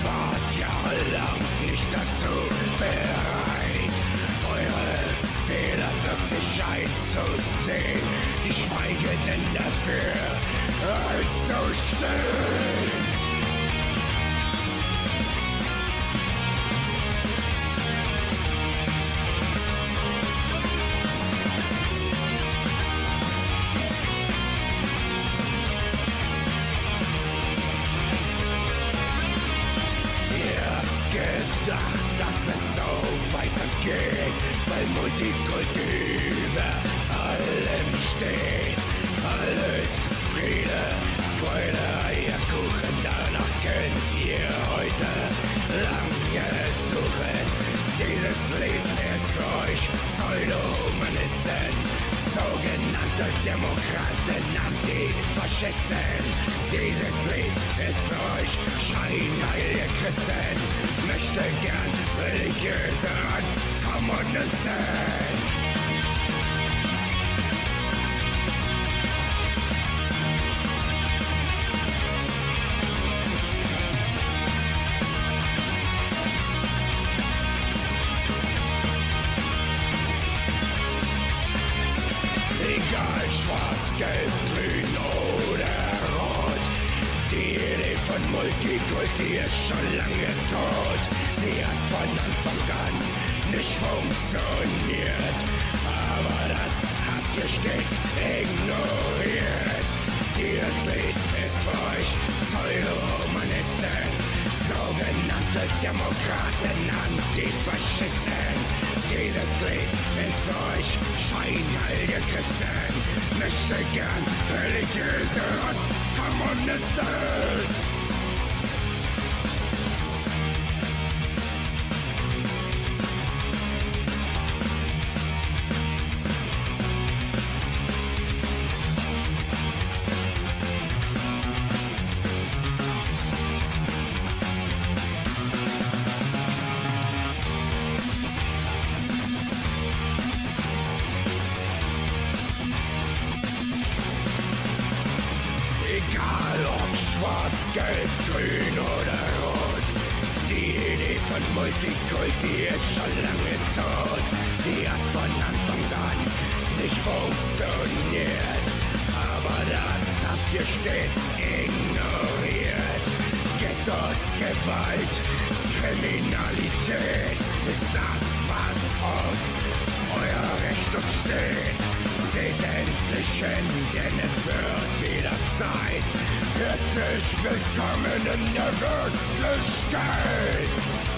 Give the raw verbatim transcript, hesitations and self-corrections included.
wart jahrelang nicht dazu bereit, eure Fehler wirklich einzusehen. Ich schweige denn dafür einzustehen. Gedacht, dass es so weitergeht, weil Multikulti über allem steht. Alles Friede, Freude, Eierkuchen, danach könnt ihr heute lange suchen. Dieses Lied ist für euch Pseudo-Humanisten, sogenannte Demokraten, Antifaschisten. Dieses Lied ist für euch scheinheilige Christen, möchte gern religiöse Kommunisten. Egal schwarz, gelb, grün oder rot, die Idee von Multikulti ist schon lange tot. Sie hat von Anfang an nicht funktioniert, aber das habt ihr stets ignoriert. Dieses Lied ist für euch Pseudo-Humanisten, sogenannte Demokraten, Antifaschisten. Dieses Lied ist für euch scheinheilige Christen, möchte gern religiöse Kommunisten. Egal ob schwarz, gelb, grün oder rot, die Idee von Multikulti ist schon lange tot. Sie hat von Anfang an nicht funktioniert, aber das habt ihr stets ignoriert. Ghettos, Gewalt, Kriminalität ist das, was auf eurer Rechnung steht. Seht endlich hin, denn es wird wieder Zeit. Herzlich willkommen in der Wirklichkeit.